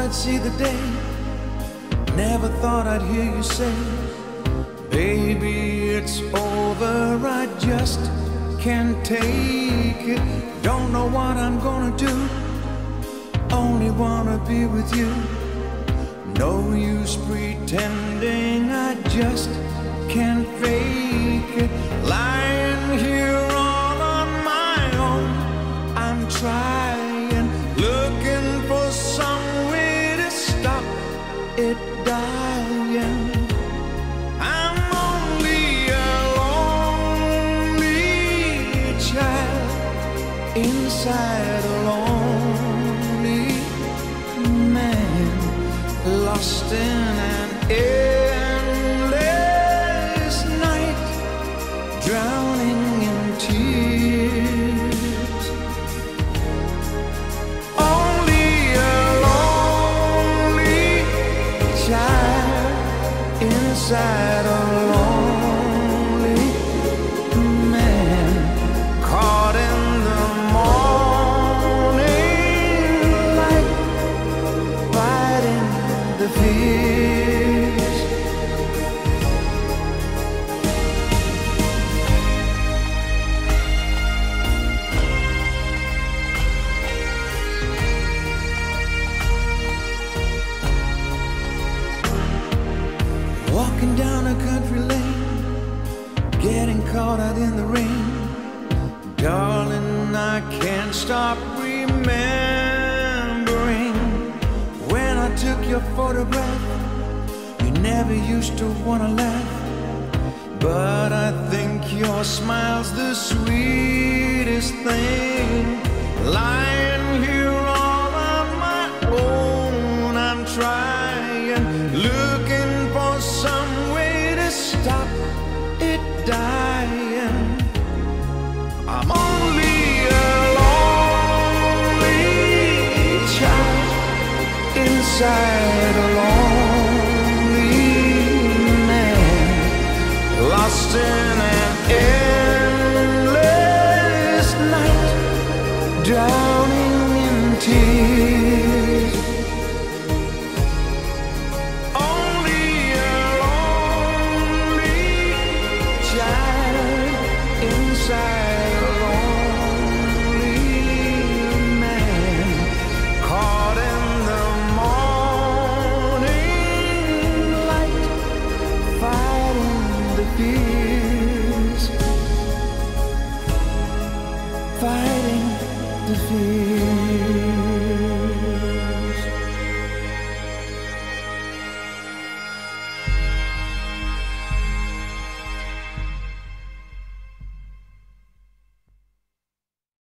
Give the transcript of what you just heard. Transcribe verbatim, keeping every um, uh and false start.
I'd see the day, never thought I'd hear you say, baby, it's over, I just can't take it. Don't know what I'm gonna do, only wanna be with you. No use pretending, I just can't fake it. Lying here all on my own, I'm trying, looking for some way to stop it dying. I'm only a lonely child inside a lonely man, lost in an endless night, drowning in tears. Only a lonely child inside a lonely man, caught in the morning light, fighting the fears. Walking down a country lane, getting caught out in the rain. Darling, I can't stop remembering when I took your photograph. You never used to wanna laugh, but I think your smile's the sweetest thing. Lying here all on my own, I'm trying, looking for some way to stop it dying. I'm only a lonely child inside a lonely man, lost in an endless night, drowning in tears. Only a lonely child inside